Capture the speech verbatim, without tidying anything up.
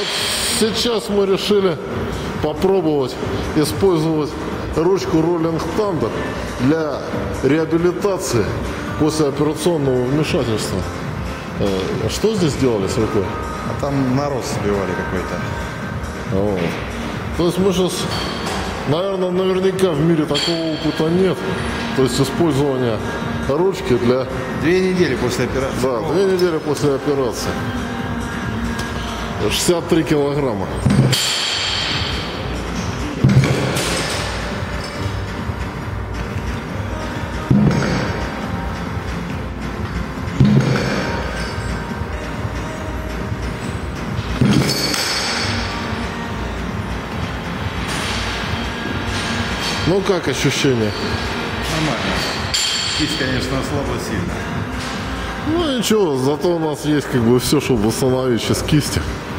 вот сейчас мы решили попробовать использовать ручку Rolling Thunder для реабилитации после операционного вмешательства. Что здесь делали с рукой? А там нарост сбивали какой-то. Вот. То есть мы сейчас, наверное, наверняка в мире такого опыта нет. То есть использование ручки для... Две недели после операции. Да, две недели после операции. шестьдесят три килограмма. Ну как ощущения? Нормально. Кисть, конечно, ослабла сильно. Ну ничего, зато у нас есть как бы все, чтобы восстановить сейчас кисти.